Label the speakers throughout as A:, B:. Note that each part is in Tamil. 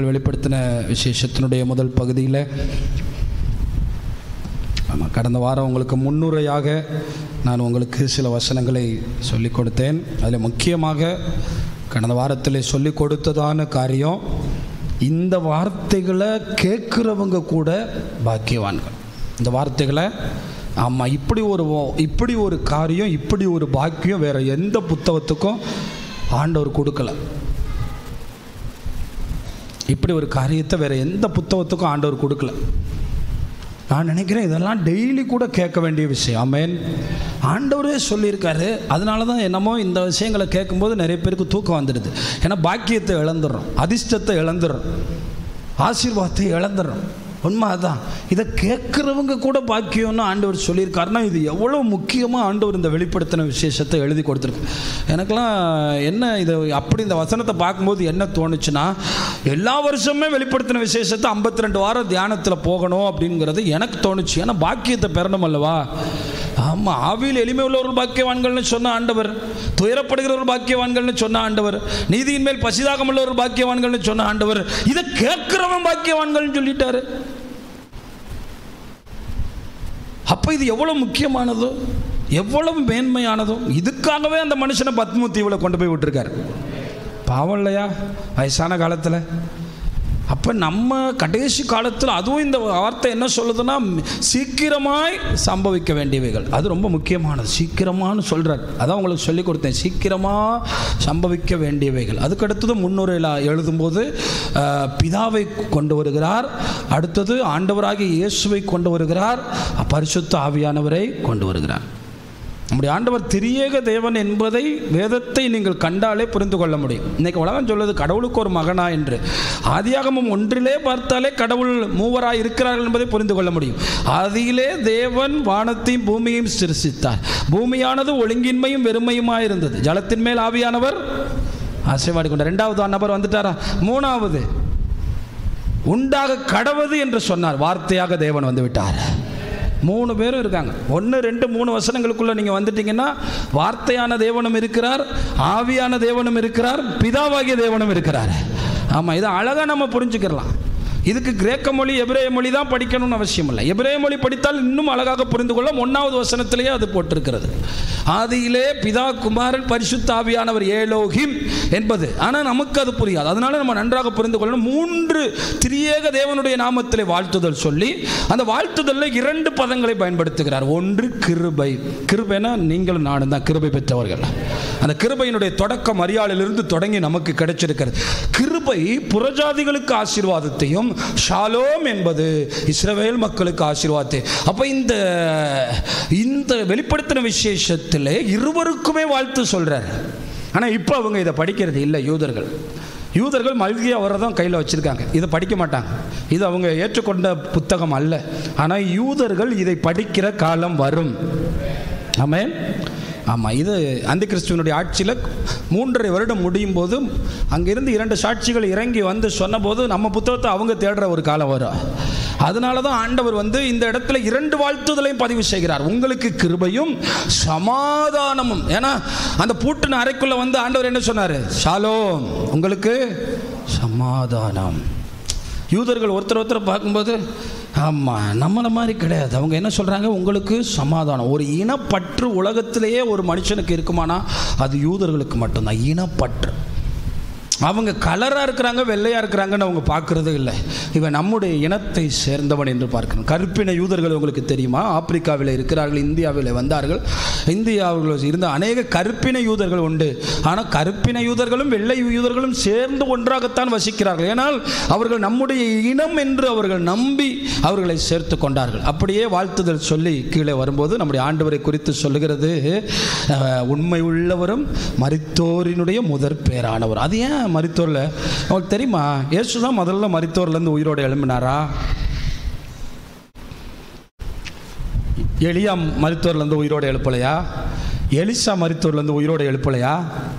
A: நாங்கள் வெளிப்படுத்தின விசேஷத்தினுடைய முதல் பகுதியில் கடந்த வாரம் உங்களுக்கு முன்னுரையாக நான் உங்களுக்கு சில வசனங்களை சொல்லிக் கொடுத்தேன். அதில் முக்கியமாக கடந்த வாரத்தில் சொல்லிக் கொடுத்ததான காரியம், இந்த வார்த்தைகளை கேட்குறவங்க கூட பாக்கியவான்கள். இந்த வார்த்தைகளை ஆமாம், இப்படி ஒரு காரியம், இப்படி ஒரு பாக்கியம் வேறு எந்த புத்தகத்துக்கும் ஆண்டவர் கொடுக்கலை. இப்படி ஒரு காரியத்தை வேறு எந்த புத்தகத்துக்கும் ஆண்டவர் கொடுக்கல. நான் நினைக்கிறேன் இதெல்லாம் டெய்லி கூட கேட்க வேண்டிய விஷயம். ஆமென். ஆண்டவரே சொல்லியிருக்காரு. அதனால தான் என்னமோ இந்த விஷயங்களை கேட்கும்போது நிறைய பேருக்கு தூக்கம் வந்துடுது. ஏன்னா பாக்கியத்தை இழந்துடுறோம், அதிர்ஷ்டத்தை இழந்துடுறோம், ஆசீர்வாதத்தை இழந்துடுறோம். உண்மை அதான். இதை கேட்குறவங்க கூட பாக்கியம்னு ஆண்டவர் சொல்லியிருக்காருன்னா இது எவ்வளோ முக்கியமாக ஆண்டவர் இந்த வெளிப்படுத்தின விசேஷத்தை எழுதி கொடுத்துருக்கு. எனக்கெல்லாம் என்ன இது அப்படி இந்த வசனத்தை பார்க்கும்போது என்ன தோணுச்சுன்னா, எல்லா வருஷமே வெளிப்படுத்தின விசேஷத்தை 52 வாரம் தியானத்தில் போகணும் அப்படிங்கிறது எனக்கு தோணுச்சு. ஏன்னா பாக்கியத்தை பெறணும் அல்லவா. ஆமாம், ஆவியில் எளிமை உள்ளவர்கள் பாக்கியவான்கள்னு சொன்ன ஆண்டவர், துயரப்படுகிறவர்கள் பாக்கியவான்கள்னு சொன்ன ஆண்டவர், நீதியின் மேல் பசிதாகம் உள்ளவர்கள் பாக்கியவான்கள்னு சொன்ன ஆண்டவர், இதை கேட்கிறவன் பாக்கியவான்கள்னு சொல்லிட்டாரு. அப்போ இது எவ்வளோ முக்கியமானதோ, எவ்வளவு மேன்மையானதோ. இதுக்காகவே அந்த மனுஷனை பத்ம தீவில் கொண்டு போய் விட்டுருக்காரு. பாவம் இல்லையா வயசான காலத்தில். அப்போ நம்ம கடைசி காலத்தில் அதுவும் இந்த வார்த்தை என்ன சொல்லுதுன்னா, சீக்கிரமாய் சம்பவிக்க வேண்டியவைகள். அது ரொம்ப முக்கியமானது. சீக்கிரமானு சொல்கிறார். அதான் உங்களுக்கு சொல்லிக் கொடுத்தேன், சீக்கிரமாக சம்பவிக்க வேண்டியவைகள். அதுக்கடுத்தது முன்னுரையில் எழுதும்போது பிதாவை கொண்டு வருகிறார், அடுத்தது ஆண்டவராகிய இயேசுவை கொண்டு வருகிறார், பரிசுத்த ஆவியானவரை கொண்டு வருகிறார். நம்முடைய ஆண்டவர் திரியேக தேவன் என்பதை வேதத்தை நீங்கள் கண்டாலே புரிந்து கொள்ள முடியும். இன்னைக்கு உலகம் சொல்வது கடவுளுக்கு ஒரு மகனா என்று. ஆதியாகமம் 1 பார்த்தாலே கடவுள் மூவராய் இருக்கிறார்கள் என்பதை புரிந்து கொள்ள முடியும். ஆதியிலே தேவன் வானத்தையும் பூமியையும் சிருஷ்டித்தார். பூமியானது ஒழுங்கின்மையும் வெறுமையுமாய் இருந்தது. ஜலத்தின் மேல் ஆவியானவர் அசைவாடி கொண்டார். 2வது நபர் வந்துட்டாரா? 3வது உண்டாக கடவது என்று சொன்னார். வார்த்தையாக தேவன் வந்து விட்டார். 3 பேரும் இருக்காங்க. 1, 2, 3 வசனங்களுக்குள்ள நீங்க வந்துட்டீங்கன்னா வார்த்தையான தேவனும் இருக்கிறார், ஆவியான தேவனும் இருக்கிறார், பிதாவாகிய தேவனும் இருக்கிறார். ஆமா, இதை அழகா நம்ம புரிஞ்சுக்கலாம். இதுக்கு கிரேக்க மொழி எபிரேய மொழி தான் படிக்கணும்னு அவசியம் இல்லை. எபிரேய மொழி படித்தால் இன்னும் அழகாக புரிந்து கொள்ள 1வது வசனத்திலேயே அது போட்டிருக்கிறது. ஆதியிலே பிதா குமாரன் பரிசுத்த ஆவியானவர் ஏலோகிம் என்பது. ஆனால் நமக்கு அது புரியாது. அதனால நம்ம நன்றாக புரிந்து கொள்ளணும். 3 திரியேக தேவனுடைய நாமத்திலே வாழ்த்துதல் சொல்லி அந்த வாழ்த்துதலில் 2 பதங்களை பயன்படுத்துகிறார். ஒன்று கிருபை. கிருபைனா நீங்களும் நானும் தான் கிருபை பெற்றவர்கள். அந்த கிருபையினுடைய தொடக்கம் மரியாளிலிருந்து தொடங்கி நமக்கு கிடைச்சிருக்கிறது. கிருபை புறஜாதிகளுக்கு ஆசீர்வாதத்தையும், ஷாலோம் என்பது இஸ்ரவேல் மக்களுக்கு ஆசீர்வாதத்தை. அப்ப இந்த வெளிப்படுத்தின விசேஷத்திலே இருவருக்குமே வாழ்த்து சொல்றார். ஆனா இப்ப அவங்க இதை படிக்கிறது இல்லை. யூதர்கள் மல்கியா வரதான் கையில் வச்சிருக்காங்க. இதை படிக்க மாட்டாங்க. இது அவங்க ஏற்றுக்கொண்ட புத்தகம் அல்ல. ஆனால் யூதர்கள் இதை படிக்கிற காலம் வரும். ஆமென். ஆமாம், இது அந்த கிறிஸ்துவனுடைய ஆட்சியில் 3.5 வருடம் முடியும் போது அங்கிருந்து 2 சாட்சிகள் இறங்கி வந்து சொன்னபோது நம்ம புத்தகத்தை அவங்க தேடுற ஒரு காலம் வரும். அதனால தான் ஆண்டவர் வந்து இந்த இடத்துல 2 வாழ்த்துதலையும் பதிவு செய்கிறார். உங்களுக்கு கிருபையும் சமாதானமும். ஏன்னா அந்த பூட்டின அறைக்குள்ள வந்து ஆண்டவர் என்ன சொன்னார்? ஷாலோம், உங்களுக்கு சமாதானம். யூதர்கள் ஒருத்தர் பார்க்கும்போது ஆமாம் நம்மளை மாதிரி கிடையாது. அவங்க என்ன சொல்கிறாங்க? உங்களுக்கு சமாதானம். ஒரு இனப்பற்று உலகத்திலேயே ஒரு மனுஷனுக்கு இருக்குமானா அது யூதர்களுக்கு மட்டும்தான். இனப்பற்று. அவங்க கலராக இருக்கிறாங்க, வெள்ளையாக இருக்கிறாங்கன்னு அவங்க பார்க்குறதே இல்லை. இவன் நம்முடைய இனத்தை சேர்ந்தவன் என்று பார்க்கணும். கருப்பின யூதர்கள் உங்களுக்கு தெரியுமா? ஆப்பிரிக்காவில் இருக்கிறார்கள், இந்தியாவில் வந்தார்கள். இந்தியாவில் இருந்த அநேக கருப்பின யூதர்கள் உண்டு. ஆனால் கருப்பின யூதர்களும் வெள்ளை யூதர்களும் சேர்ந்து ஒன்றாகத்தான் வசிக்கிறார்கள். ஏனால் அவர்கள் நம்முடைய இனம் என்று அவர்கள் நம்பி அவர்களை சேர்த்து கொண்டார்கள். அப்படியே வாழ்த்துதல் சொல்லி கீழே வரும்போது நம்முடைய ஆண்டவரை குறித்து சொல்லுகிறது, உண்மை உள்ளவரும் மரித்தோரினுடைய முதற் பேரானவர். அது ஏன் மரித்தோர்ல? உங்களுக்கு தெரியுமா? இயேசு தான் முதல்ல மரித்தோர்லேருந்து உயிரோடு எழும்பினாரா? எலியா மரித்தோர்லேருந்து உயிரோடு எழுப்பலையா? எலிசா மரித்தோர்லேருந்து உயிரோடு எழுப்பலையா?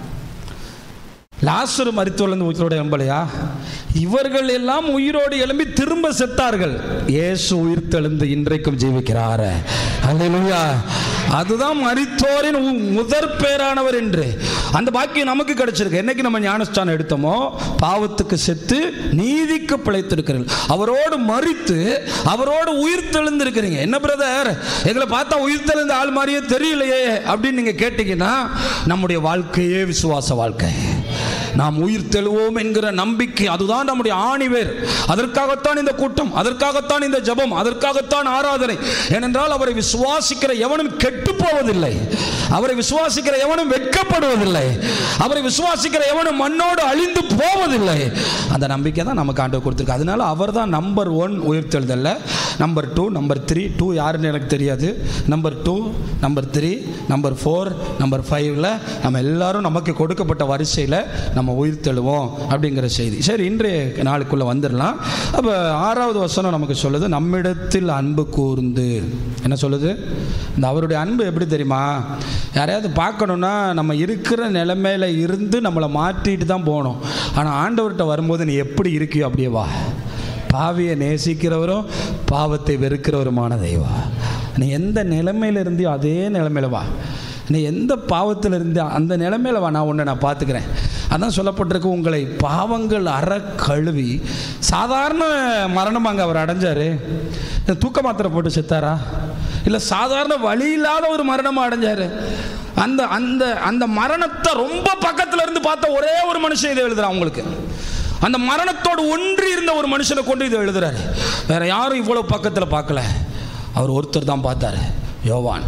A: லாசரு மரித்தோர்லேருந்து உயிரோடு எழும்பலையா? இவர்கள் எல்லாம் உயிரோடு எழும்பி திரும்ப செத்தார்கள். இயேசு உயிர் தெழுந்து இன்றைக்கும் ஜீவிக்கிறார். அல்லேலூயா. அதுதான் மரித்தோரின் முதற் பேரானவர் என்று. அந்த பாக்கியம் நமக்கு கிடைச்சிருக்கு. என்னைக்கு நம்ம ஞானஸ்தானம் எடுத்தோமோ பாவத்துக்கு செத்து நீதிக்கு பிழைத்திருக்கிறீர்கள், அவரோடு மரித்து அவரோடு உயிர் தெழுந்திருக்கிறீங்க. என்ன பிரதர், எங்களை பார்த்தா உயிர் தெழுந்த ஆள் மாதிரியே தெரியலையே அப்படின்னு நீங்க கேட்டீங்கன்னா, நம்முடைய வாழ்க்கையே விசுவாச வாழ்க்கை. நாம் உயிர் தெழுவோம் என்கிற நம்பிக்கை, அதுதான் நம்முடைய ஆணிவேர். அதற்காகத்தான் இந்த கூட்டம், அதற்காகத்தான் இந்த ஜெபம், அதற்காகத்தான் ஆராதனை. ஏனென்றால் அவரை விசுவாசிக்கிற எவனும் கெட்டு போவதில்லை, அவரை விசுவாசிக்கிற எவனும் வெட்கப்படுவதில்லை, அவரை விசுவாசிக்கிற எவனும் மண்ணோடு அழிந்து போவதில்லை. அந்த நம்பிக்கை தான் நமக்கு ஆண்டவர் கொடுத்திருக்கு. அதனால அவர் தான் நம்பர் 1 உயிர்த்தெழுதல்ல. நம்பர் 2, நம்பர் 3, 2 யாருன்னு எனக்கு தெரியாது. நம்பர் 2, நம்பர் 3, நம்பர் 4, நம்பர் 5ல நம்ம எல்லாரும் நமக்கு கொடுக்கப்பட்ட வரிசையில் நம்ம உயிர்த்தெழுவோம் அப்படிங்கிற செய்தி. சரி, இன்றைய நாளுக்குள்ளே வந்துடலாம். அப்போ 6வது வசனம் நமக்கு சொல்லுது, நம்மிடத்தில் அன்பு கூர்ந்து. என்ன சொல்லுது? இந்த அவருடைய அன்பு எப்படி தெரியுமா? யாரையாவது பார்க்கணுன்னா நம்ம இருக்கிற நிலைமையில இருந்து நம்மளை மாற்றிட்டு தான் போகணும். ஆனால் ஆண்டவர்கிட்ட வரும்போது நீ எப்படி இருக்கியோ அப்படியே வா. பாவியை நேசிக்கிறவரும் பாவத்தை வெறுக்கிறவருமான தெய்வம். நீ எந்த நிலைமையில் இருந்தியோ அதே நிலைமையில வா. நீ எந்த பாவத்தில் இருந்தியோ அந்த நிலைமையில வா, நான் உன்னை நான் பார்த்துக்கிறேன். அதான் சொல்லப்பட்டிருக்கு, உங்களை பாவங்கள் அற கழுவி. சாதாரண மரணம் அங்கே அவர் அடைஞ்சார். தூக்க மாத்திரை போட்டு செத்தாரா? இல்லை, சாதாரண வழி இல்லாத ஒரு மரணமாக அடைஞ்சார். அந்த அந்த அந்த மரணத்தை ரொம்ப பக்கத்தில் இருந்து பார்த்த ஒரே ஒரு மனுஷன் இதை எழுதுறான் உங்களுக்கு. அந்த மரணத்தோடு ஒன்றி இருந்த ஒரு மனுஷனை கொண்டு இதை எழுதுறாரு. வேற யாரும் இவ்வளவு பக்கத்தில் பார்க்கல, அவர் ஒருத்தர் தான் பார்த்தாரு, யோவான்.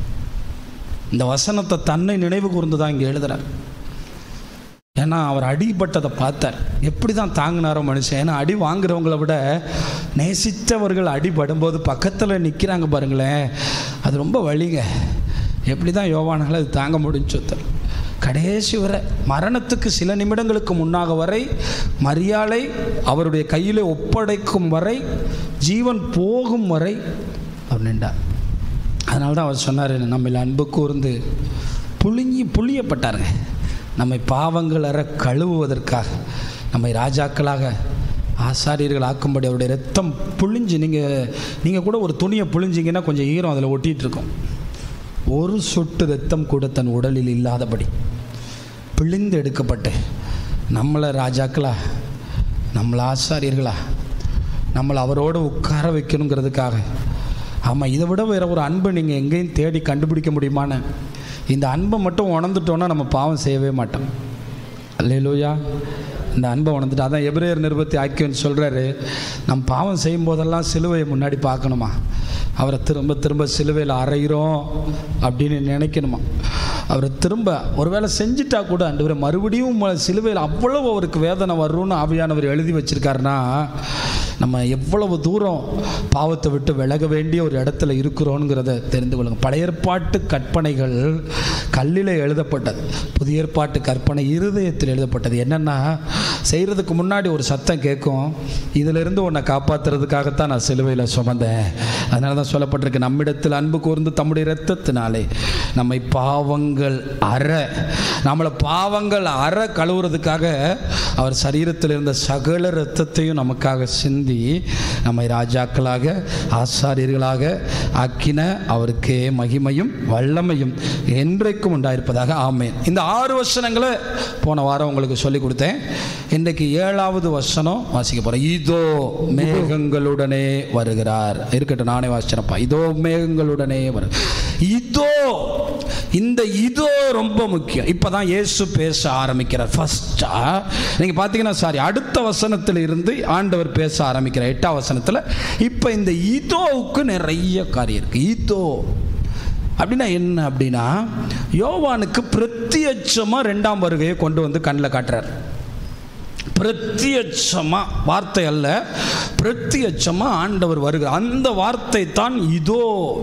A: இந்த வசனத்தை தன்னை நினைவு கூர்ந்து தான் இங்கே எழுதுறார். ஏன்னா அவர் அடிபட்டதை பார்த்தார். எப்படி தான் தாங்கினாரோ மனுஷன். ஏன்னா அடி வாங்குறவங்களை விட நேசித்தவர்கள் அடிபடும்போது பக்கத்தில் நிற்கிறாங்க பாருங்களேன், அது ரொம்ப வலிங்க. எப்படி தான் யோவானால் அது தாங்க முடிஞ்சு. கடைசி வரை, மரணத்துக்கு சில நிமிடங்களுக்கு முன்னாக வரை, மரியாளை அவருடைய கையில் ஒப்படைக்கும் வரை, ஜீவன் போகும் வரை அவர் நின்றார். அதனால தான் அவர் சொன்னார், நம்மள அன்பு கூர்ந்து புளியப்பட்டாருங்க. நம்மை பாவங்கள் அற கழுவுவதற்காக, நம்மை ராஜாக்களாக ஆசாரியர்கள் ஆக்கும்படி அவருடைய ரத்தம் புளிஞ்சு. நீங்கள் கூட ஒரு துணியை புளிஞ்சிங்கன்னா கொஞ்சம் ஈரம் அதில் ஒட்டிகிட்டு இருக்கும். ஒரு சொட்டு ரத்தம் கூட தன் உடலில் இல்லாதபடி பிழிந்து எடுக்கப்பட்டு நம்மளை ராஜாக்களா, நம்மளை ஆசாரியர்களா, நம்மளை அவரோடு உட்கார வைக்கணுங்கிறதுக்காக. ஆமாம், இதை விட வேறு ஒரு அன்பை நீங்கள் எங்கேயும் தேடி கண்டுபிடிக்க முடியுமான்னு. இந்த அன்பை மட்டும் உணர்ந்துட்டோன்னா நம்ம பாவம் செய்யவே மாட்டோம். அல்லேலூயா. இந்த அன்பை உணர்ந்துட்டு, அதான் எபிரேயர் நிருபத்தை ஆக்கியன்னு சொல்கிறாரு, நம் பாவம் செய்யும் போதெல்லாம் சிலுவையை முன்னாடி பார்க்கணுமா, அவரை திரும்ப திரும்ப சிலுவையில் அறைகிறோம் அப்படின்னு நினைக்கணுமா. அவரை திரும்ப ஒருவேளை செஞ்சிட்டா கூட ஆண்டவரே மறுபடியும் சிலுவையில் அவ்வளவு அவருக்கு வேதனை வரும்னு ஆவியானவர் எழுதி வச்சிருக்காருன்னா, நம்ம எவ்வளவு தூரம் பாவத்தை விட்டு விலக வேண்டிய ஒரு இடத்துல இருக்கிறோங்கிறத தெரிந்து கொள்ளுங்க. பழைய ஏற்பாட்டு கற்பனைகள் கல்லில் எழுதப்பட்டது, புதிய ஏற்பாட்டு கற்பனை இருதயத்தில் எழுதப்பட்டது. என்னென்னா, செய்கிறதுக்கு முன்னாடி ஒரு சத்தம் கேட்கும், இதிலிருந்து உன்னை காப்பாற்றுறதுக்காகத்தான் நான் சிலுவையில் சுமந்தேன். அதனால தான் சொல்லப்பட்டிருக்கு, நம்மிடத்தில் அன்பு கூர்ந்து தம்முடைய இரத்தத்தினாலே நம்மை பாவங்கள் நம்மளை பாவங்கள் கழுவுறதுக்காக அவர் சரீரத்தில் இருந்த சகல இரத்தத்தையும் நமக்காக சிந்தி நம்மை ராஜாக்களாக ஆசாரியர்களாக ஆக்கின அவருக்கே மகிமையும் வல்லமையும் என்றைக்கும் உண்டாயிருப்பதாக. ஆமென். இந்த 6 வசனங்களை போன வாரம் உங்களுக்கு சொல்லிக் கொடுத்தேன். இன்றைக்கு 7வது வசனம் வாசிக்க போகிறேன். இதோ மேகங்களுடனே வருகிறார். இருக்கட்டும், நானே வாசிச்சேன்ப்பா. இதோ மேகங்களுடனே இதோ, இந்த இதோ ரொம்ப முக்கியம். இப்பதான் இயேசு பேச ஆரம்பிக்கிறார். ஃபர்ஸ்டா நீங்க பாத்தீங்கன்னா, அடுத்த வசனத்தில் இருந்து ஆண்டவர் பேச ஆரம்பிக்கிறார் 8ஆம் வசனத்தில். இப்ப இந்த இதோவுக்கு நிறைய காரியம் இருக்கு. இதோ அப்படின்னா என்ன அப்படின்னா, யோவானுக்கு பிரத்யட்சமா 2ஆம் வருகையை கொண்டு வந்து கண்ணில் காட்டுறார். பிரத்யட்சமா, வார்த்தை அல்ல, பிரத்யட்சமா ஆண்டவர் வருகிறார். அந்த வார்த்தை தான் இதோ,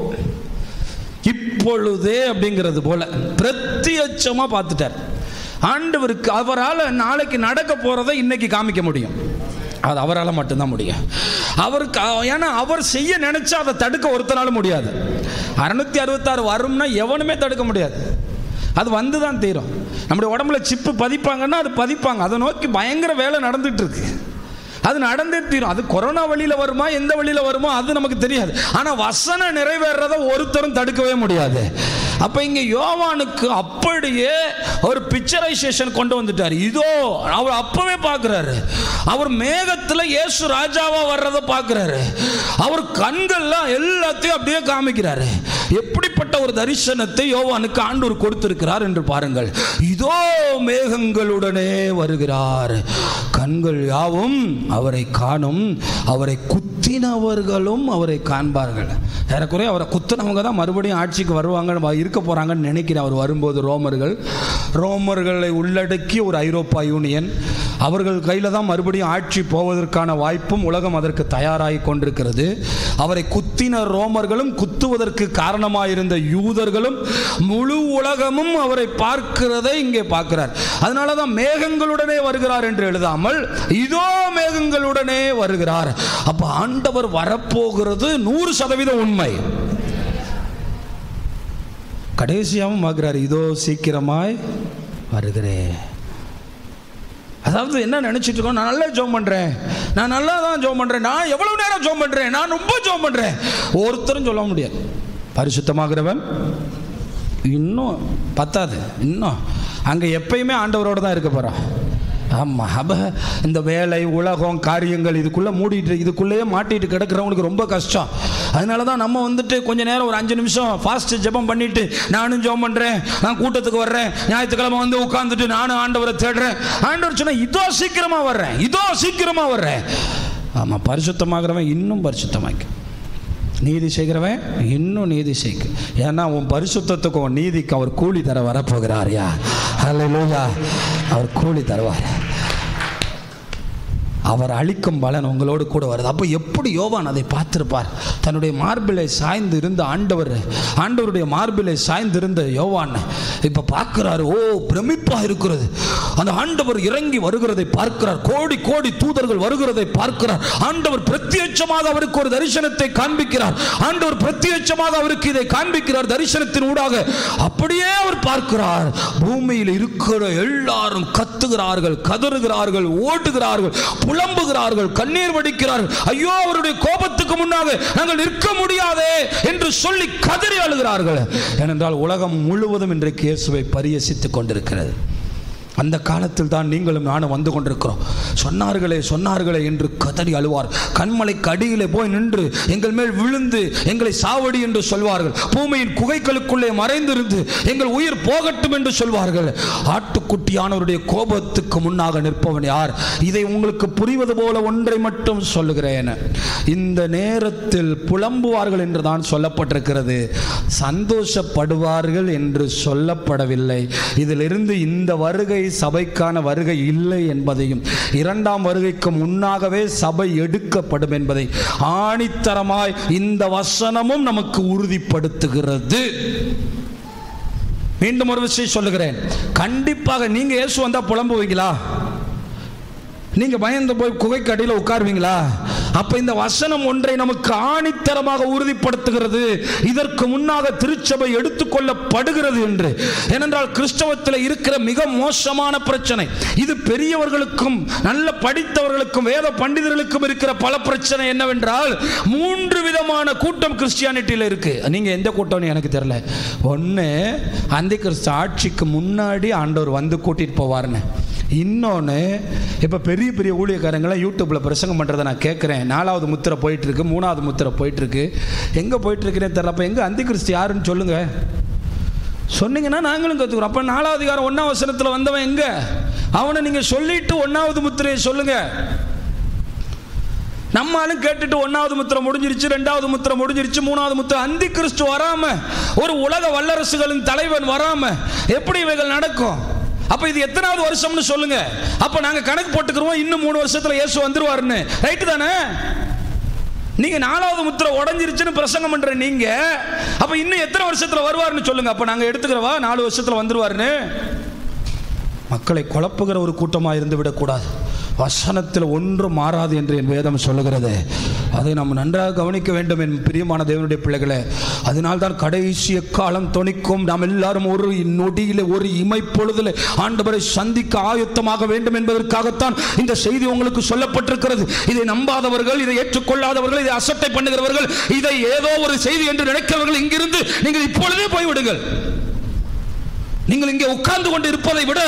A: இப்பொழுதே அப்படிங்கிறது போல பிரத்யட்சமா பார்த்துட்டார். ஆண்டவருக்கு அவரால் நாளைக்கு நடக்க போறதை இன்னைக்கு காமிக்க முடியும். அது அவரால் மட்டும்தான் முடியும். அவருக்கு, ஏன்னா அவர் செய்ய நினைச்சா அதை தடுக்க ஒருத்தனாலும் முடியாது. 666 வரும்னா எவனுமே தடுக்க முடியாது. அது வந்து தான் தீரும். நம்முடைய உடம்புல சிப்பு பதிப்பாங்கன்னா அது பதிப்பாங்க. அதை நோக்கி பயங்கர வேலை நடந்துட்டு இருக்கு. அது நடந்தே தீரும். அது கொரோனா வழியில் வருமா, எந்த வழியில் வருமோ அது நமக்கு தெரியாது. ஆனால் வசனம் நிறைவேறதை ஒருத்தரும் தடுக்கவே முடியாது. அப்ப இங்க யோவானுக்கு அப்படியே ஒரு பிக்சரைசேஷன் கொண்டு வந்துட்டார். இதோ அவர் அப்பவே பார்க்கிறாரு, அவர் மேகத்துல இயேசு ராஜாவா வர்றதை பார்க்கிறாரு, அவர் கண்கள்லாம் எல்லாத்தையும் அப்படியே காமிக்கிறாரு. எப்படிப்பட்ட ஒரு தரிசனத்தை யோவானுக்கு ஆண்டவர் கொடுத்திருக்கிறார் என்று பாருங்கள். இதோ மேகங்களுடனே வருகிறார், கண்கள் யாவும் அவரை காணும், அவரை குத்தினவர்களும் அவரை காண்பார்கள். ஏறக்குறைய அவரை குத்தினவங்க தான் மறுபடியும் ஆட்சிக்கு வருவாங்க, இருக்க போறாங்கன்னு நினைக்கிறேன். அவர் வரும்போது ரோமர்களை உள்ளடக்கி ஒரு ஐரோப்பா யூனியன், அவர்கள் கையில் தான் மறுபடியும் ஆட்சி போவதற்கான வாய்ப்பும் உலகம் அதற்கு தயாராகி கொண்டிருக்கிறது. அவரை குத்தின ரோமர்களும் குத்துவதற்கு காரணமாயிருந்த யூதர்களும் முழு உலகமும் அவரை பார்க்கிறதை இங்கே பார்க்கிறார். அதனால தான் மேகங்களுடனே வருகிறார் என்று எழுதாமல் இதோ மேகங்களுடனே வருகிறார். அப்ப ஆண்டவர் வரப்போகிறது 100% உண்மை. கடைசியாகவும் பார்க்கிறார், இதோ சீக்கிரமாய் வருகிறேன். அதாவது என்ன நினைச்சிட்டு இருக்கோம், நான் நல்லா ஜெபம் பண்றேன், நான் நல்லா தான் ஜெபம் பண்றேன், நான் எவ்வளவு நேரம் ஜெபம் பண்றேன், நான் ரொம்ப ஜெபம் பண்றேன், ஒருத்தரும் சொல்ல முடியாது. பரிசுத்தமாகிறவன் இன்னும் பத்தாது, இன்னும் அங்கே எப்பயுமே ஆண்டவரோடு தான் இருக்க போகிறான். ஆமாம், அப்போ இந்த வேலை உலகம் காரியங்கள் இதுக்குள்ளே மூடிட்டு இதுக்குள்ளேயே மாட்டிட்டு கிடக்கிறவங்களுக்கு ரொம்ப கஷ்டம். அதனால தான் நம்ம வந்துட்டு கொஞ்சம் நேரம் ஒரு 5 நிமிஷம் ஃபாஸ்ட் ஜெபம் பண்ணிட்டு நானும் ஜெபம் பண்ணுறேன், நான் கூட்டத்துக்கு வர்றேன், ஞாயிற்றுக்கிழமை வந்து உட்காந்துட்டு நானும் ஆண்டவரை தேடுறேன். ஆண்டவர் சொன்னால் இதோ சீக்கிரமாக வர்றேன், இதோ சீக்கிரமாக வர்றேன். ஆமாம், பரிசுத்தமாகிறவன் இன்னும் பரிசுத்தமாக்க, நீதி செய்கிறவன் இன்னும் நீதி செய்க. ஏன்னா உன் பரிசுத்தத்துக்கும் உன் நீதிக்கு அவர் கூலி தர வரப்போகிறாரியா. ஹல்லேலூயா, அவர் கூலி தருவார். அவர் அளிக்கும் பலன் உங்களோடு கூட வருது. அப்போ எப்படி யோவான் அதை பார்த்திருப்பார்? தன்னுடைய மார்பிலை சாய்ந்து இருந்த ஆண்டவருடைய மார்பிலை சாய்ந்திருந்த யோவான் இப்போ பார்க்கிறாரு. ஓ, பிரமிப்பாக இருக்கிறது. அந்த ஆண்டவர் இறங்கி வருகிறதை பார்க்கிறார், கோடி கோடி தூதர்கள் வருகிறதை பார்க்கிறார். ஆண்டவர் பிரத்யட்சமாக அவருக்கு ஒரு தரிசனத்தை காண்பிக்கிறார். ஆண்டவர் பிரத்யட்சமாக அவருக்கு இதை காண்பிக்கிறார் தரிசனத்தின் ஊடாக. அப்படியே அவர் பார்க்கிறார், பூமியில் இருக்கிற எல்லாரும் கத்துகிறார்கள், கதறுகிறார்கள், ஓட்டுகிறார்கள், புலம்புகிறார்கள், கண்ணீர் வடிக்கிறார்கள். ஐயோ, அவருடைய கோபத்துக்கு முன்னாக நாங்கள் நிற்க முடியாதே என்று சொல்லி கதறி அழுகிறார்கள். ஏனென்றால் உலகம் முழுவதும் இன்றைக்கு இயேசுவை பரிஹசித்துக் கொண்டிருக்கிறது. அந்த காலத்தில் தான் நீங்களும் நானும் வந்து கொண்டிருக்கிறோம். சொன்னார்களே என்று கதறி அழுவார். கண்மலைக்கு அடியிலே போய் நின்று எங்கள் மேல் விழுந்து எங்களை சாவடி என்று சொல்வார்கள். பூமியின் குகைகளுக்குள்ளே மறைந்திருந்து எங்கள் உயிர் போகட்டும் என்று சொல்வார்கள். ஆட்டுக்குட்டியானவருடைய கோபத்துக்கு முன்னாக நிற்பவன் யார்? இதை உங்களுக்கு புரிவது போல ஒன்றை மட்டும் சொல்லுகிறேன். இந்த நேரத்தில் புலம்புவார்கள் என்று தான் சொல்லப்பட்டிருக்கிறது, சந்தோஷப்படுவார்கள் என்று சொல்லப்படவில்லை. இதிலிருந்து இந்த வருகை சபைக்கான வருகை இல்லை என்பதையும், 2ஆம் வருகைக்கு முன்னாகவே சபை எடுக்கப்படும் என்பதை ஆணித்தரமாய் இந்த வசனமும் நமக்கு உறுதிப்படுத்துகிறது. மீண்டும் ஒரு விஷயம் சொல்லுகிறேன், கண்டிப்பாக நீங்க இயேசு வந்தா புலம்புவீங்களா? நீங்க பயந்து போய் குகைக்கு அடியில் உட்காருவீங்களா? அப்ப இந்த வசனம் ஒன்றை நமக்கு ஆணித்தரமாக உறுதிப்படுத்துகிறது, இதற்கு முன்னாக திருச்சபை எடுத்துக்கொள்ளப்படுகிறது என்று. ஏனென்றால் கிறிஸ்தவத்தில் இருக்கிற மிக மோசமான பிரச்சனை இது. பெரியவர்களுக்கும் நல்ல படித்தவர்களுக்கும் வேத பண்டிதர்களுக்கும் இருக்கிற பல பிரச்சனை என்னவென்றால், 3 விதமான கூட்டம் கிறிஸ்டியானிட்டியில் இருக்கு. நீங்க எந்த கூட்டம்னு எனக்கு தெரியல. ஒன்று, அந்த கிறிஸ்து ஆட்சிக்கு முன்னாடி ஆண்டவர் வந்து கூட்டிட்டு போவார்னு. இன்னொன்று, இப்போ பெரிய பெரிய ஊழியக்காரங்களாம் யூடியூப்பில் பிரசங்கம் பண்ணுறதை நான் கேட்குறேன். 4வது முத்திரை போயிட்டுருக்கு, 3வது முத்திரை போயிட்டுருக்கு, எங்கே போயிட்டுருக்குன்னு தெரியல. அப்போ எங்கே அந்த கிறிஸ்து யாருன்னு சொல்லுங்கள், சொன்னீங்கன்னா நாங்களும் கற்றுக்குறோம். அப்போ 4வது அதிகாரம் 1ஆம் வசனத்தில் வந்தவன் எங்கே? அவனை நீங்கள் சொல்லிட்டு 1வது முத்திரையை சொல்லுங்கள். நம்மளும் கேட்டுட்டு 1வது முத்திரை முடிஞ்சிருச்சு, 2வது முத்திரை முடிஞ்சிருச்சு, 3வது முத்திரை. அந்தி கிறிஸ்து வராம, ஒரு உலக வல்லரசுகளின் தலைவன் வராம எப்படி இவைகள் நடக்கும்? அப்ப இது எத்தனாவது வருஷம்னு சொல்லுங்க. அப்ப நாங்க கணக்கு போட்டுக்கிறோம், இன்னும் 3 வருஷத்துல இயேசு வந்துருவாருன்னு. ரைட்டு தானே? நீங்க 4வது முத்திரை உடைஞ்சிருச்சுன்னு பிரசங்கம் பண்ற நீங்க, அப்ப இன்னும் எத்தனை வருஷத்துல வருவாருன்னு சொல்லுங்க. அப்ப நாங்க எடுத்துக்கிறவா 4 வருஷத்துல வந்துருவாருன்னு. மக்களை குழப்புகிற ஒரு கூட்டமாக இருந்து விடக்கூடாது. வசனத்தில் ஒன்றும் மாறாது என்று என் வேதம் சொல்லுகிறது. அதை நாம் நன்றாக கவனிக்க வேண்டும் என் பிரியமான தேவனுடைய பிள்ளைகளே. அதனால்தான் கடைசி காலம் தொனிக்கும். நாம் எல்லாரும் ஒரு நொடியிலே, ஒரு இமைப்பொழுதிலே ஆண்டவரை சந்திக்க ஆயத்தமாக வேண்டும் என்பதற்காகத்தான் இந்த செய்தி உங்களுக்கு சொல்லப்பட்டிருக்கிறது. இதை நம்பாதவர்கள், இதை ஏற்றுக்கொள்ளாதவர்கள், இதை அசட்டை பண்ணுகிறவர்கள், இதை ஏதோ ஒரு செய்தி என்று நினைக்கிறவர்கள், இங்கிருந்து நீங்கள் இப்பொழுதே போய்விடுங்கள். நீங்கள் இங்கே உட்கார்ந்து கொண்டு இருப்பதை விட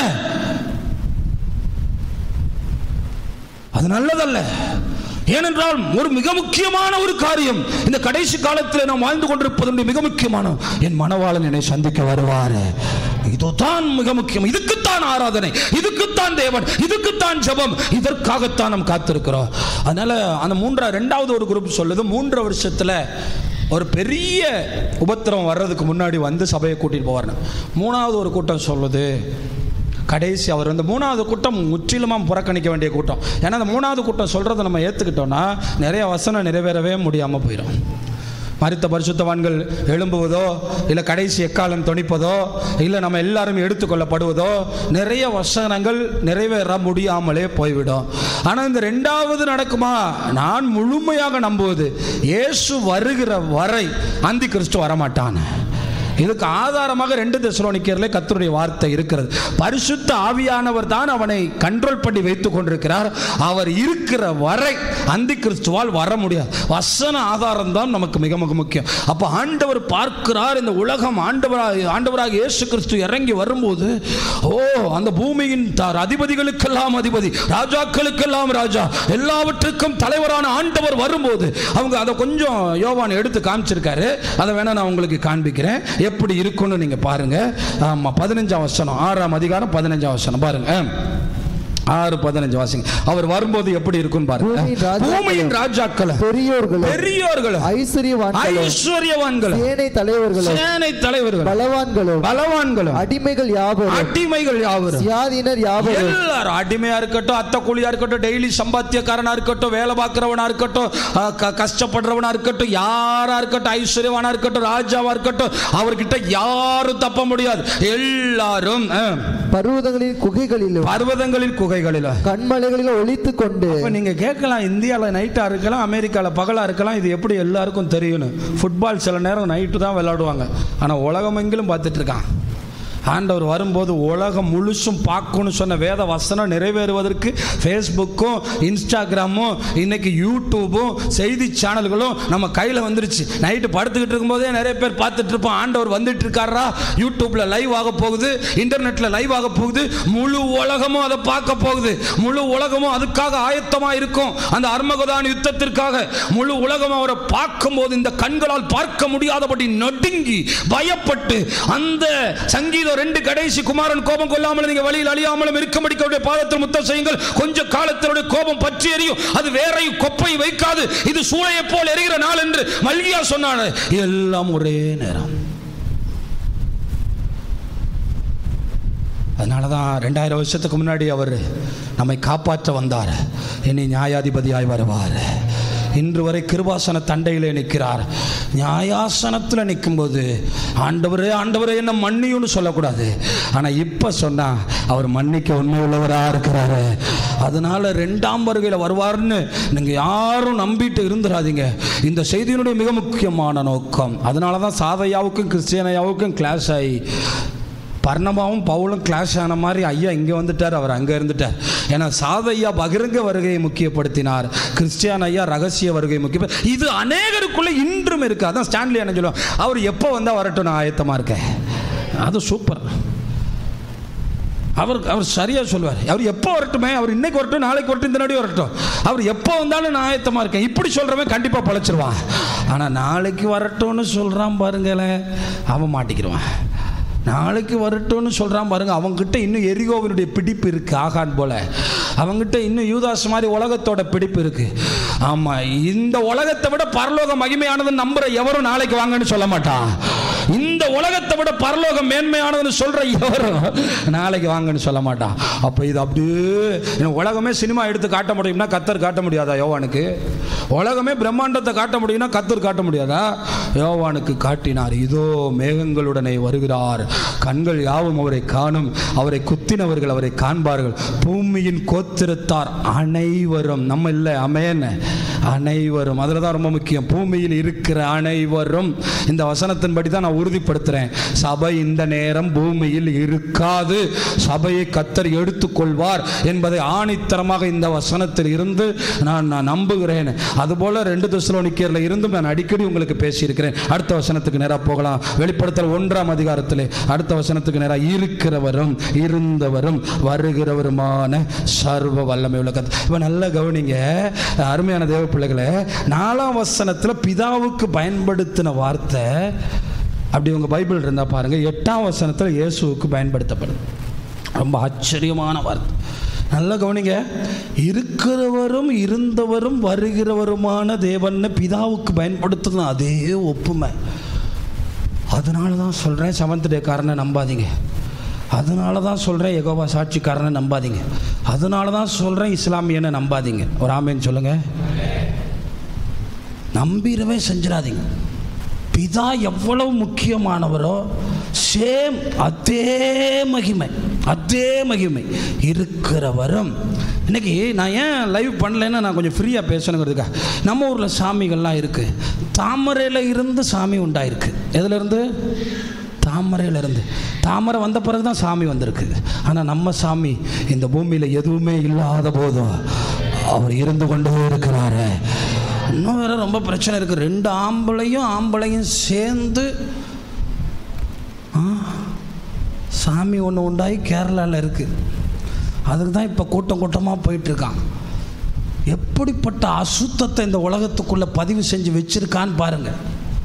A: அது நல்லதல்ல. ஏனென்றால் ஒரு மிக முக்கியமான ஒரு காரியம் இந்த கடைசி காலத்தில் நாம் வாழ்ந்து கொண்டிருப்பது மிக முக்கியமான, என் மணவாளன் என்னை சந்திக்க வருவார். இதுதான் மிக முக்கியம். இதுக்குத்தான் ஆராதனை, இதுக்குத்தான் தேவன், இதுக்குத்தான் ஜெபம், இதற்காகத்தான் நாம் காத்திருக்கிறோம். அதனால அந்த ரெண்டாவது ஒரு குரூப் சொல்லுது, 3 வருஷத்துல ஒரு பெரிய உபத்திரம் வர்றதுக்கு முன்னாடி வந்து சபையை கூட்டிட்டு போவார்னு. 3வது ஒரு கூட்டம் சொல்லுது கடைசி அவர் வந்து 3வது கூட்டம் முற்றிலுமாக புறக்கணிக்க வேண்டிய கூட்டம். ஏன்னா அந்த 3வது கூட்டம் சொல்கிறத நம்ம ஏற்றுக்கிட்டோன்னா நிறைய வசனம் நிறைவேறவே முடியாமல் போயிடும். மரித்த பரிசுத்தவான்கள் எழும்புவதோ, இல்லை கடைசி எக்காலம் தொனிப்பதோ, இல்லை நம்ம எல்லாரும் எடுத்துக்கொள்ளப்படுவதோ, நிறைய வசனங்கள் நிறைவேற முடியாமலே போய்விடும். ஆனால் இந்த 2வது நடக்குமா? நான் முழுமையாக நம்புவது, இயேசு வருகிற வரை அந்தி கிறிஸ்து வரமாட்டான். இதுக்கு ஆதாரமாக 2 தெசலோனிக்கேயரிலே கர்த்தருடைய வார்த்தை இருக்கிறது. பரிசுத்த ஆவியானவர் தான் அவனை கண்ட்ரோல் பண்ணி வைத்துக் கொண்டிருக்கிறார். அவர் இருக்கிற வரை அந்தி கிறிஸ்துவால் வர முடியாது. வசன ஆதாரம் தான் நமக்கு மிக மிக முக்கியம். அப்போ ஆண்டவர் பார்க்கிறார், இந்த உலகம் ஆண்டவராக இயேசு கிறிஸ்து இறங்கி வரும்போது, அந்த பூமியின் அதிபதிகளுக்கெல்லாம் அதிபதி, ராஜாக்களுக்கெல்லாம் ராஜா, எல்லாவற்றுக்கும் தலைவரான ஆண்டவர் வரும்போது அவங்க அதை கொஞ்சம் யோவான் எடுத்து காமிச்சிருக்காரு. அதை வேணா நான் உங்களுக்கு காண்பிக்கிறேன், எப்படி இருக்குன்னு நீங்க பாருங்க. ஆமா, 15ஆம் வசனம், 6ஆம் அதிகாரம் 15ஆம் வசனம் பாருங்க. 6:15 வாசிங்க. அவர் வரும்போது எப்படி இருக்கும் பாருங்க. பூமியின் ராஜாக்கள், பெரியோர்கள், ஐஸ்வரியவான்கள், சேனை தலைவர்கள், பலவான்கள், அடிமைகள் யாவரும், சுயாதீனர் யாவரும், எல்லாரும், அடிமையா இருக்கட்டும், அத்தை கூலியா இருக்கட்டும், டெய்லி சம்பாத்தியக்காரனா இருக்கட்டும், வேலை பார்க்கிறவனா இருக்கட்டும், கஷ்டப்படுறவனா இருக்கட்டும், யாரா இருக்கட்டும், ஐஸ்வர்யவானா இருக்கட்டும், ராஜாவா இருக்கட்டும், அவர்கிட்ட யாரும் தப்ப முடியாது. எல்லாரும் பர்வதங்களில் குகைகளில் கண்மலைகளில் ஒளித்துக் கொண்டு. நீங்க கேட்கலாம், இந்தியால நைட்டா இருக்கலாம், அமெரிக்கால பகலா இருக்கலாம், இது எப்படி எல்லாருக்கும் தெரியும்? ஃபுட்பால் சில நேரம் நைட்டு தான் விளையாடுவாங்க, ஆனா உலகம் எங்கிலும் பார்த்துட்டு இருக்கான். ஆண்டவர் வரும்போது உலகம் முழுசும் பார்க்கணும்னு சொன்ன வேத வசனம் நிறைவேறுவதற்கு ஃபேஸ்புக்கும் இன்ஸ்டாகிராமும் இன்னைக்கு யூடியூபும் செய்தி சேனல்களும் நம்ம கையில் வந்துருச்சு. நைட்டு படுத்துக்கிட்டு இருக்கும்போதே நிறைய பேர் பார்த்துட்டு இருப்போம், ஆண்டவர் வந்துட்டு இருக்காரா, யூடியூப்ல லைவ் ஆக போகுது, இன்டர்நெட்ல லைவ் ஆக போகுது, முழு உலகமும் அதை பார்க்க போகுது, முழு உலகமும் அதுக்காக ஆயத்தமாக இருக்கும். அந்த அர்மகதான் யுத்தத்திற்காக முழு உலகம் அவரை பார்க்கும் போது இந்த கண்களால் பார்க்க முடியாதபடி நடுங்கி பயப்பட்டு, அந்த சங்கீத 2 கடைசி, குமாரன் கோபம் கொள்ளாமல் நீங்க வழியில் அழியாமலும் இருக்கும்படி பாதத்தில் முத்தம் செய்யுங்கள், கொஞ்ச காலத்தினுடைய கோபம் பற்றி எரியும், அது வேறையும் கொப்பை வைக்காது, இது சூளையை போல் எரிகிற நாள் என்று மல்கியா சொன்னான். எல்லாம் ஒரே நேரம். அதனாலதான் 2000 வருஷத்துக்கு முன்னாடி அவர் நம்மை காப்பாற்ற வந்தார். இனி நியாயாதிபதியாய் வருவார். இன்று வரை கிருபாசன தண்டையிலே நிற்கிறார். நியாயாசனத்தில் நிற்கும்போது ஆண்டவரே ஆண்டவரே என்ன மன்னியும்னு சொல்லக்கூடாது, ஆனால் இப்போ சொன்னால் அவர் மன்னிக்க உண்மையுள்ளவராக இருக்கிறாரு. அதனால 2ஆம் வருகையில் வருவார்னு நீங்கள் யாரும் நம்பிட்டு இருந்துடாதீங்க. இந்த செய்தியினுடைய மிக முக்கியமான நோக்கம். அதனால தான் சாதையாவுக்கும் கிறிஸ்டியனையாவுக்கும் கிளாஸ் ஆகி பர்ணபாவும் பவுலும் கிளாஷ் ஆன மாதிரி ஐயா இங்கே வந்துட்டார், அவர் அங்கே இருந்துட்டார். ஏன்னா சாதையா பகிரங்க வருகையை முக்கியப்படுத்தினார், கிறிஸ்டியான் ஐயா ரகசிய வருகையை முக்கியப்படுத்த. இது அநேகருக்குள்ளே இன்றும் இருக்கு. அதான் ஸ்டான்லி என்ன சொல்லுவோம், அவர் எப்போ வந்தால் வரட்டும், நான் ஆயத்தமாக இருக்கேன். அது சூப்பர். அவர் சரியாக சொல்லுவார். அவர் எப்போ வரட்டுமே, அவர் இன்னைக்கு வரட்டும், நாளைக்கு வரட்டும், இந்த நடி வரட்டும், அவர் எப்போ வந்தாலும் நான் ஆயத்தமாக இருக்கேன். இப்படி சொல்கிறவன் கண்டிப்பாக பழச்சிருவான். ஆனால் நாளைக்கு வரட்டும்னு சொல்கிறான் பாருங்களேன், அவன் மாட்டிக்கிடுவான். நாளைக்கு வரட்டும்னு சொல்கிறான் பாருங்க, அவங்ககிட்ட இன்னும் எரிகோவினுடைய பிடிப்பு இருக்குது. ஆகான் போல அவங்ககிட்ட இன்னும் யூதாஸ் மாதிரி உலகத்தோட பிடிப்பு இருக்குது. ஆமாம், இந்த உலகத்தை விட பரலோக மகிமையானதுன்னு நம்புற எவரும் நாளைக்கு வாங்கன்னு சொல்ல மாட்டான். இந்த உலகத்தை விட பரலோகம் மேன்மையானதுன்னு சொல்ற எவரும் நாளைக்கு வாங்கன்னு சொல்ல மாட்டான். அப்போ இது அப்படியே உலகமே சினிமா எடுத்து காட்ட முடியும்னா கர்த்தர் காட்ட முடியாதா யோவானுக்கு? உலகமே பிரம்மாண்டத்தை காட்ட முடியும்னா கர்த்தர் காட்ட முடியாதா? யோவானுக்கு காட்டினார். இதோ மேகங்களுடனே வருகிறார், கண்கள் யாவும் அவரை காணும், அவரை குத்தினவர்கள் அவரை காண்பார்கள், பூமியின் கோத்திரத்தார் அனைவரும். நம்ம இல்லை, அமேன், அனைவரும், அதில் தான் ரொம்ப முக்கியம். பூமியில் இருக்கிற அனைவரும். இந்த வசனத்தின்படி தான் நான் உறுதிப்படுத்துகிறேன். சபை இந்த நேரம் பூமியில் இருக்காது. சபையை கர்த்தர் எடுத்துக்கொள்வார் என்பதை ஆணித்தரமாக இந்த வசனத்தில் இருந்து நான் நம்புகிறேன். அதுபோல 2 தெசலோனிக்கேயர்ல இருந்தும் நான் அடிக்கடி உங்களுக்கு பேசியிருக்கிறேன். அடுத்த வசனத்துக்கு நேராக போகலாம். வெளிப்படுத்தல் 1ஆம் அதிகாரத்திலே அடுத்த வசனத்துக்கு நேராக இருக்கிறவரும் இருந்தவரும் வருகிறவருமான சர்வ வல்லமை உள்ள கர்த்தர். இப்போ நல்லா கவனிங்க அருமையான தேவ பிள்ளைகளே, 4ஆம் வசனத்தில் பிதாவுக்கு பயன்படுத்தின வார்த்தை அப்படி உங்கள் பைபிள் இருந்தால் பாருங்கள், 8ஆம் வசனத்தில் இயேசுவுக்கு பயன்படுத்தப்படுது. ரொம்ப ஆச்சரியமான வார்த்தை. நல்லா கவனிங்க, இருக்கிறவரும் இருந்தவரும் வருகிறவருமான தேவன் பிதாவுக்கு பயன்படுத்துன அதே ஒப்புமை. அதனால தான் சொல்கிறேன் செவன்த் டேக்காரனை நம்பாதீங்க. அதனால தான் சொல்கிறேன் யெகோவா சாட்சிக்காரனை நம்பாதீங்க. அதனால தான் சொல்கிறேன் இஸ்லாமியனை நம்பாதீங்க. ஒரு ஆமேன்னு சொல்லுங்கள். நம்பிடவே செஞ்சிடாதீங்க. பிதா எவ்வளவு முக்கியமானவரோ சேம் அதே மகிமை, அதே மகிமை இருக்கிறவரும். இன்றைக்கி நான் ஏன் லைவ் பண்ணலைன்னா நான் கொஞ்சம் ஃப்ரீயாக பேசணுங்கிறதுக்காக. நம்ம ஊரில் சாமிகள்லாம் இருக்குது. தாமரையில் இருந்து சாமி உண்டாயிருக்கு. எதுலேருந்து? தாமரையிலிருந்து. தாமரை வந்த பிறகு தான் சாமி வந்திருக்கு. ஆனால் நம்ம சாமி இந்த பூமியில் எதுவுமே இல்லாத போதும் அவர் இருந்து கொண்டே இருக்கிறாரு. இன்னும் வேறு ரொம்ப பிரச்சனை இருக்குது. 2 ஆம்பளையும் சேர்ந்து சாமி ஒன்று உண்டாகி கேரளாவில் இருக்குது. அதுக்கு தான் இப்போ கூட்டமாக போயிட்டுருக்கான். எப்படிப்பட்ட அசுத்தத்தை இந்த உலகத்துக்குள்ளே பதிவு செஞ்சு வச்சுருக்கான்னு பாருங்கள்.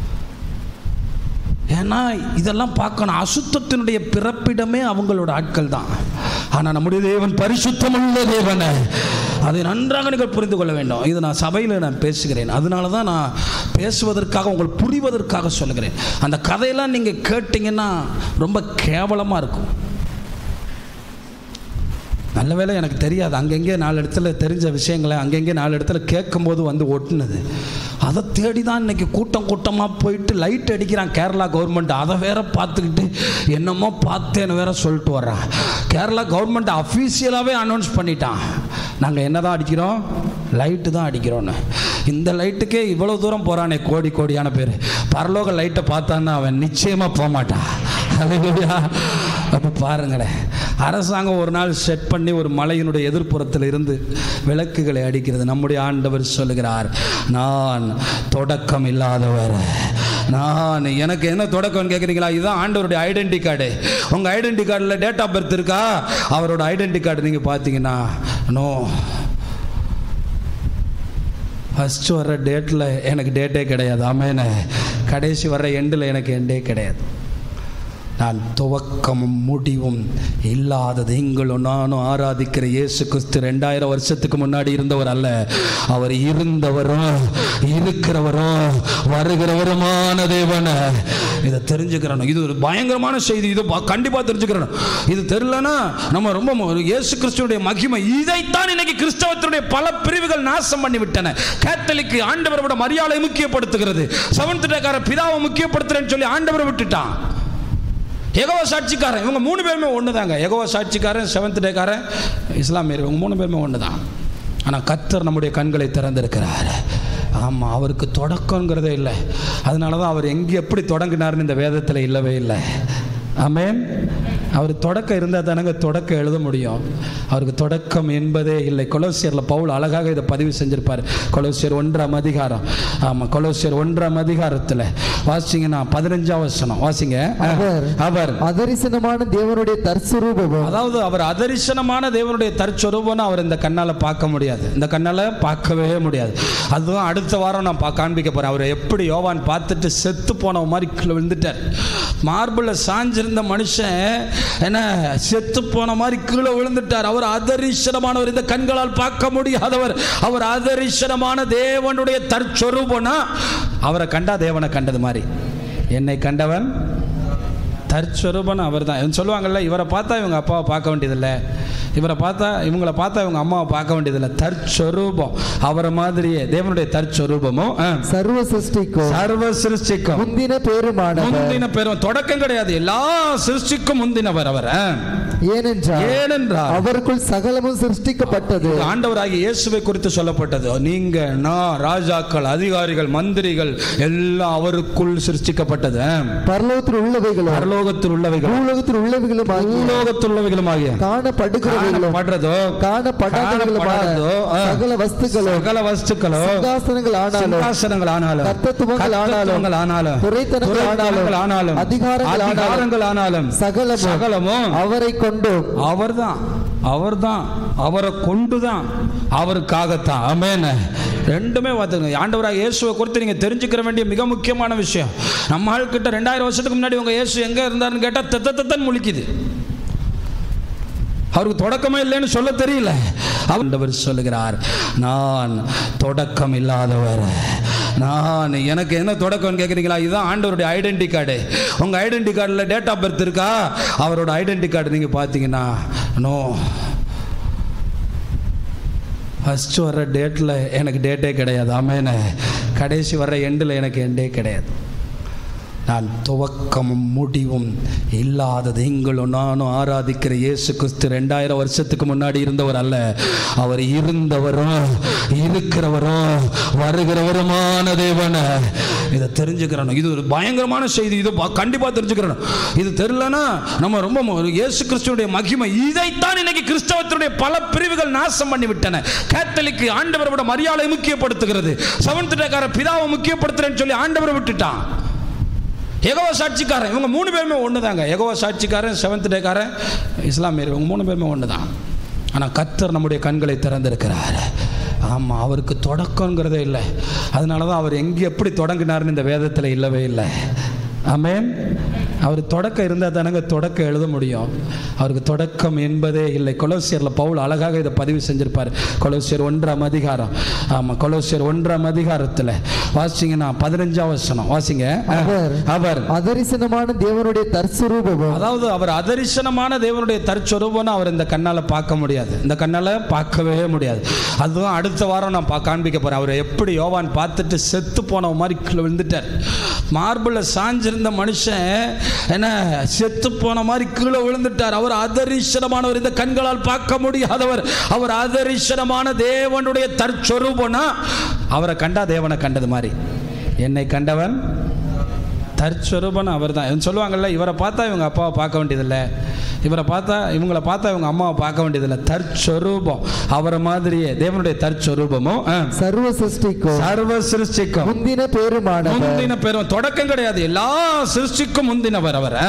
A: ஏன்னா இதெல்லாம் பார்க்கணும். அசுத்தத்தினுடைய பிறப்பிடமே அவங்களோட ஆட்கள் தான். ஆனால் நம்முடைய தேவன் பரிசுத்தமுள்ள தேவன். அதை நன்றாக நீங்கள் புரிந்து கொள்ள வேண்டும். இது நான் சபையில் நான் பேசுகிறேன். அதனால தான் நான் பேசுவதற்காக, உங்களுக்கு புரிவதற்காக சொல்லுகிறேன். அந்த கதையெல்லாம் நீங்கள் கேட்டிங்கன்னா ரொம்ப கேவலமாக இருக்கும். நல்ல வேளை எனக்கு தெரியாது. அங்கங்கே 4 இடத்துல தெரிஞ்ச விஷயங்களை அங்கங்கே 4 இடத்துல கேட்கும்போது வந்து ஒட்டுனது. அதை தேடி தான் இன்றைக்கி கூட்டமாக போயிட்டு லைட் அடிக்கிறான் கேரளா கவர்மெண்ட். அதை வேற பார்த்துக்கிட்டு என்னமோ பார்த்தேன்னு வேற சொல்லிட்டு வர்றான். கேரளா கவர்மெண்ட் அஃபீஷியலாகவே அனௌன்ஸ் பண்ணிட்டான், நாங்கள் என்ன தான் அடிக்கிறோம், லைட்டு தான் அடிக்கிறோன்னு. இந்த லைட்டுக்கே இவ்வளோ தூரம் போகிறானே, கோடியான பேர். பரலோக லைட்டை பார்த்தான்னா அவன் நிச்சயமாக போக மாட்டான். அப்போ பாருங்களேன், அரசாங்கம் ஒரு நாள் செட் பண்ணி ஒரு மலையினுடைய எதிர்ப்புறத்தில் இருந்து விளக்குகளை அடிக்கிறது. நம்முடைய ஆண்டவர் சொல்லுகிறார், நான் தொடக்கம் இல்லாதவர். எனக்கு என்ன தொடக்கம்னு கேட்குறீங்களா? இதுதான் ஆண்டவருடைய ஐடென்டி கார்டு. உங்கள் ஐடென்டி கார்டில் டேட் ஆஃப் பர்த் இருக்கா? அவரோட ஐடென்டி கார்டு நீங்கள் பார்த்தீங்கன்னா நோ. ஃபஸ்ட்டு வர்ற டேட்டில் எனக்கு டேட்டே கிடையாது. ஆமேனே. கடைசி வர்ற எண்டில் எனக்கு எண்டே கிடையாது. நான் துவக்கமும் முடிவும் இல்லாதது. நீங்களும் நானும் ஆராதிக்கிற இயேசு கிறிஸ்து 2000 வருஷத்துக்கு முன்னாடி இருந்தவர் அல்ல. அவர் இருந்தவரும் இருக்கிறவரும் வருகிறவருமான தேவன். இதை தெரிஞ்சுக்கிறணும். இது ஒரு பயங்கரமான செய்தி. இது கண்டிப்பாக தெரிஞ்சுக்கிறணும். இது தெரியலன்னா நம்ம ரொம்ப இயேசு கிறிஸ்துடைய மகிமை. இதைத்தான் இன்னைக்கு கிறிஸ்தவத்தினுடைய பல பிரிவுகள் நாசம் பண்ணி விட்டன. கேத்தலிக் ஆண்டவரோட மரியாதை முக்கியப்படுத்துகிறது. செவன்த் டேக்கார பிதாவை முக்கியப்படுத்துறேன்னு சொல்லி ஆண்டவரை விட்டுட்டான். யெகோவா சாட்சிக்காரன், இவங்க 3 பேருமே ஒன்று தாங்க. யெகோவா சாட்சிக்காரன், செவன்த் டேக்காரன், இஸ்லாமியர், இவங்க 3 பேருமே ஒன்று தான். ஆனால் கர்த்தர் நம்முடைய கண்களை திறந்திருக்கிறார். ஆமாம், அவருக்கு தொடக்கங்கிறதே இல்லை. அதனால தான் அவர் எங்கே எப்படி தொடங்கினார்னு இந்த வேதத்தில் இல்லவே இல்லை. ஆமென். அவர் தொடக்கம் இருந்தால் தானங்க தொடக்கம் எழுத முடியும். அவருக்கு தொடக்கம் என்பதே இல்லை. கொலோசியரில் பவுல் அழகாக இதை பதிவு செஞ்சிருப்பார். கொலோசியர் 1ஆம் அதிகாரம். ஆமாம், கொலோசியர் 1ஆம் அதிகாரத்தில் வாசிங்கன்னா 15ஆம் வசனம் வாசிங்க. அவர் அதரிசனமான தேவனுடைய தற்சுரூபம். அதாவது அவர் அதரிசனமான தேவனுடைய தற்சுரூபம்னு அவர் இந்த கண்ணால் பார்க்க முடியாது. இந்த கண்ணால் பார்க்கவே முடியாது. அதுதான் அடுத்த வாரம் நான் காண்பிக்க போகிறேன். அவர் எப்படி யோவான் பார்த்துட்டு செத்து போன மாதிரி கீழே விழுந்துட்டார். மார்பிளில் சாஞ்சிருந்த மனுஷன் என்ன செத்து போன மாதிரி கீழே விழுந்துட்டார். அவர் அதரிசனமானவர், இந்த கண்களால் பார்க்க முடியாதவர். அவர் அதரிசனமான தேவனுடைய தற்சொரூபனா, அவரை கண்டா தேவனை கண்டது மாதிரி. என்னை கண்டவன் தற்சொரூபன் அவர் தான். சொல்லுவாங்கல்ல, இவரை பார்த்தா இவங்க அப்பாவை பார்க்க வேண்டியதில்லை, இவரை பார்த்தா இவங்களை பார்த்தா இவங்க அம்மாவை பார்க்க வேண்டியதில்லை. தற்சொரூபம் அவரை மாதிரியே தேவனுடைய தற்சொரூபமும்
B: சர்வ சிருஷ்டிக்கும் முந்தின பேரும்
A: தொடக்கம் கிடையாது, எல்லா சிருஷ்டிக்கும் முந்தினவர் அவர். ஏனென்றால்
B: அவருக்குள் சகலமும் சிருஷ்டிக்கப்பட்டது.
A: ஆண்டவராகிய இயேசுவை குறித்து சொல்லப்பட்டது. நீங்க நான் ராஜாக்கள் அதிகாரிகள் மந்திரிகள் எல்லாம் அவருக்குள் சிருஷ்டிக்கப்பட்டது.
B: பரலோகத்தில் உள்ளவைகளும்
A: பூலோகத்தில் உள்ளவைகளுமாகிய
B: காணப்படுகிறவைகளோ காணப்படாதவைகளோ சகல வஸ்துக்களோ சிங்காசனங்கள் ஆனாலும் கர்த்தத்துவங்கள் ஆனாலும் துரைத்தனங்கள் ஆனாலும் அதிகாரங்கள் ஆனாலும் சகலமும் அவரை கொண்டு
A: அவர்தான் அவரை கொண்டுதான் அவருக்காகத்தான். ஆமென். ரெண்டுமே பார்த்துங்க. ஆண்டவராக இயேசுவை குறித்து நீங்கள் தெரிஞ்சுக்கிற வேண்டிய மிக முக்கியமான விஷயம். நம்ம ஆள்கிட்ட 2000 வருஷத்துக்கு முன்னாடி உங்கள் இயேசு எங்கே இருந்தாருன்னு கேட்டால் தத்தன் முழிக்குது. அவருக்கு தொடக்கமே இல்லைன்னு சொல்ல தெரியல. ஆண்டவர் சொல்லுகிறார், நான் தொடக்கம் இல்லாதவர். எனக்கு என்ன தொடக்கம்னு கேட்குறீங்களா? இதுதான் ஆண்டவருடைய ஐடென்டி கார்டு. உங்கள் ஐடென்டி கார்டில் டேட் ஆஃப் பர்த் இருக்கா? அவரோட ஐடென்டி கார்டு நீங்கள் பார்த்தீங்கன்னா நோ. ஃபஸ்ட்டு வர்ற டேட்டில் எனக்கு டேட்டே கிடையாது. ஆமேன. கடைசி வர்ற எண்டில் எனக்கு எண்டே கிடையாது. நான் துவக்கமும் முடிவும் இல்லாதது. நீங்களும் நானும் ஆராதிக்கிற இயேசு கிறிஸ்து 2000 வருஷத்துக்கு முன்னாடி இருந்தவர் அல்ல. அவர் இருந்தவரும் இருக்கிறவரும் வருகிறவருமான தேவன். இதை தெரிஞ்சுக்கிறோம். இது ஒரு பயங்கரமான செய்தி. இது கண்டிப்பாக தெரிஞ்சுக்கிறோம். இது தெரியலன்னா நம்ம ரொம்ப இயேசு கிறிஸ்துடைய மகிமை. இதைத்தான் இன்னைக்கு கிறிஸ்தவத்தினுடைய பல பிரிவுகள் நாசம் பண்ணி விட்டன. கேத்தலிக் ஆண்டவரோட மரியாதை முக்கியப்படுத்துகிறது. செவன்த் டேக்கார பிதாவை முக்கியப்படுத்துறேன்னு சொல்லி ஆண்டவரை விட்டுட்டான். யெகோவா சாட்சிக்காரன் இவங்க 3 பேருமே ஒன்று தாங்க. யெகோவா சாட்சிக்காரன், செவன்த் டேக்காரன், இஸ்லாமியர், இவங்க 3 பேருமே ஒன்று தான். ஆனால் கர்த்தர் நம்முடைய கண்களை திறந்திருக்கிறார். ஆமாம், அவருக்கு தொடக்கங்கிறதே இல்லை. அதனால தான் அவர் எங்கே எப்படி தொடங்கினார்னு இந்த வேதத்தில் இல்லவே இல்லை. ஆமென். அவர் தொடக்கம் இருந்தால் தானங்க தொடக்கம் எழுத முடியும். அவருக்கு தொடக்கம் என்பதே இல்லை. கொலோசியரில் பவுல் அழகாக இதை பதிவு செஞ்சிருப்பார். கொலோசியர் 1ஆம் அதிகாரம். ஆமாம், கொலோசியர் 1ஆம் அதிகாரத்தில் வாசிங்கன்னா 15ஆம் வசனம் வாசிங்க. அவர்
B: அதரிசனமான தேவனுடைய தற்சொரூபம்.
A: அதாவது அவர் அதரிசனமான தேவனுடைய தற்சொரூபம்னு அவர் இந்த கண்ணால் பார்க்க முடியாது. இந்த கண்ணால் பார்க்கவே முடியாது. அதுதான் அடுத்த வாரம் நான் காண்பிக்க போகிறேன். அவர் எப்படி யோவான் பார்த்துட்டு செத்து போன மாதிரி விழுந்துட்டார். மார்பில் சாஞ்சிருந்த மனுஷன் என்ன செத்து போன மாதிரி கீழே விழுந்துட்டார். அவர் அதரிசனமானவர். இந்த கண்களால் பார்க்க முடியாதவர். அவர் அதரிசனமான தேவனுடைய தற்சொரூபம்னா அவரை கண்டா தேவனை கண்டது மாதிரி. என்னை கண்டவன் தற்சொரூபன் அவர் தான். சொல்லுவாங்கல்ல, இவரை பார்த்தா இவங்க அப்பாவை பார்க்க வேண்டியதில்லை, இவங்களை பார்த்தா இவங்க அம்மாவை பார்க்க வேண்டியதில்லை. தற்சொரூபம் அவரை மாதிரியே தேவனுடைய தற்சொரூபமும்
B: சர்வ சிருஷ்டிக்கும் முந்தின
A: பேரும் தொடக்கம் கிடையாது, எல்லா சிருஷ்டிக்கும் முந்தினவர் அவர்.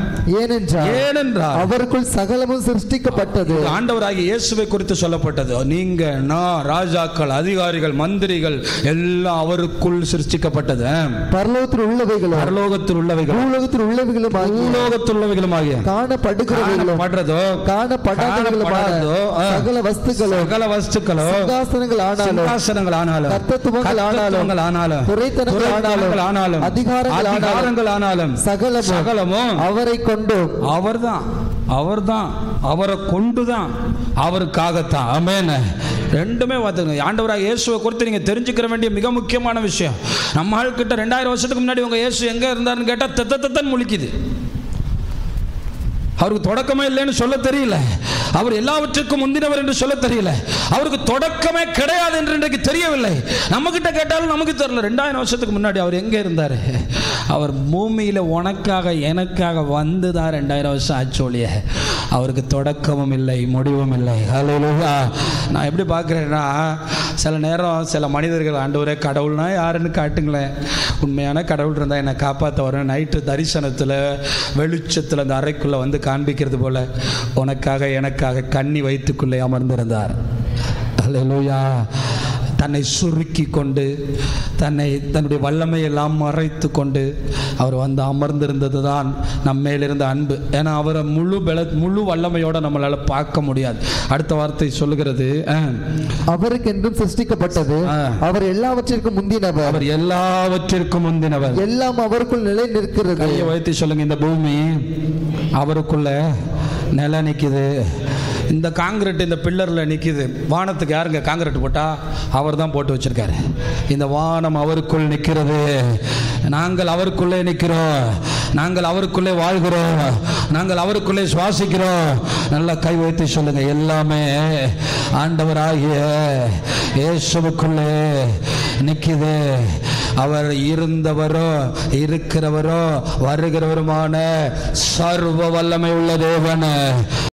B: ஏனென்றால் அவருக்குள் சகலமும் சிருஷ்டிக்கப்பட்டது.
A: ஆண்டவராகிய இயேசுவை குறித்து சொல்லப்பட்டது. நீங்க நான் ராஜாக்கள் அதிகாரிகள் மந்திரிகள் எல்லாம் அவருக்குள் சிருஷ்டிக்கப்பட்டது.
B: பரலோகத்தில் உள்ளவைகளும் பூலோகத்தில் உள்ளவைகளுமாகிய காணப்படுகிறவைகளோ காணப்படாதவைகளோ சகல வஸ்துக்களோ சிங்காசனங்கள் ஆனாலும் கர்த்தத்துவங்கள் ஆனாலும் துரைத்தனங்கள் ஆனாலும் அதிகாரங்கள் ஆனாலும் சகலமும் அவரை கொண்டு
A: அவர்தான் அவரை கொண்டுதான் அவருக்காகத்தான். ஆமென். ரெண்டுமே பார்த்துங்க. ஆண்டவராக இயேசுவை குறித்து நீங்கள் தெரிஞ்சுக்கிற வேண்டிய மிக முக்கியமான விஷயம். நம்ம ஆள்கிட்ட 2000 வருஷத்துக்கு முன்னாடி உங்கள் இயேசு எங்கே இருந்தாருன்னு கேட்டால் தத்தன் முழிக்குது. அவருக்கு தொடக்கமே இல்லைன்னு சொல்ல தெரியல. அவர் எல்லாவற்றுக்கும் முந்தினவர் என்று சொல்ல தெரியல. அவருக்கு தொடக்கமே கிடையாது என்று இன்றைக்கு தெரியவில்லை. நம்ம கிட்ட கேட்டாலும் நமக்கு தெரியல. 2000 வருஷத்துக்கு முன்னாடி அவர் எங்கே இருந்தார்? அவர் பூமியில் உனக்காக எனக்காக வந்துதான் 2000 வருஷம் ஆச்சோழிய. அவருக்கு தொடக்கமும் இல்லை முடிவும் இல்லை. ஹல்லேலூயா. நான் எப்படி பார்க்குறேன்னா, சில நேரம் சில மனிதர்கள் ஆண்டவரே கடவுள்னா யாருன்னு காட்டுங்களேன், உண்மையான கடவுள் இருந்தால் என்னை காப்பாற்ற வரேன், நைட்டு தரிசனத்தில் வெளிச்சத்தில் அந்த அறைக்குள்ளே வந்து காண்பிக்கிறது போல உனக்காக எனக்காக கண்ணி வயிற்றுக்குள்ளே அமர்ந்திருந்தார். ஹல்லேலூயா. தன்னை சுருக்கி கொண்டு தன்னுடைய வல்லமையெல்லாம் மறைத்து கொண்டு அவர் வந்து அமர்ந்திருந்தது தான் நம்ம மேலிருந்த அன்பு. ஏன்னா அவரை முழு வல்லமையோடு நம்மளால் பார்க்க முடியாது. அடுத்த வார்த்தை சொல்லுகிறது,
B: அவருக்கு என்றும் சிருஷ்டிக்கப்பட்டது. அவர் எல்லாவற்றிற்கும் முந்தினவர்.
A: அவர் எல்லாவற்றிற்கும் முந்தினவர்.
B: எல்லாம் அவருக்குள் நிலை நிற்கிறது.
A: கையை வைத்து சொல்லுங்க, இந்த பூமி அவருக்குள்ள நிலை நிற்குது. இந்த காங்கிரீட் இந்த பில்லரில் நிற்கிது. வானத்துக்கு யாருங்க காங்கிரீட் போட்டா? அவர் தான் போட்டு வச்சிருக்காரு. இந்த வானம் அவருக்குள் நிற்கிறது. நாங்கள் அவருக்குள்ளே நிற்கிறோம். நாங்கள் அவருக்குள்ளே வாழ்கிறோம். நாங்கள் அவருக்குள்ளே சுவாசிக்கிறோம். நல்லா கை வைத்து சொல்லுங்க, எல்லாமே ஆண்டவராகிய இயேசுவுக்குள்ளே நிற்கிது. அவர் இருந்தவரோ இருக்கிறவரோ வருகிறவருமான சர்வ வல்லமை உள்ள தேவன்.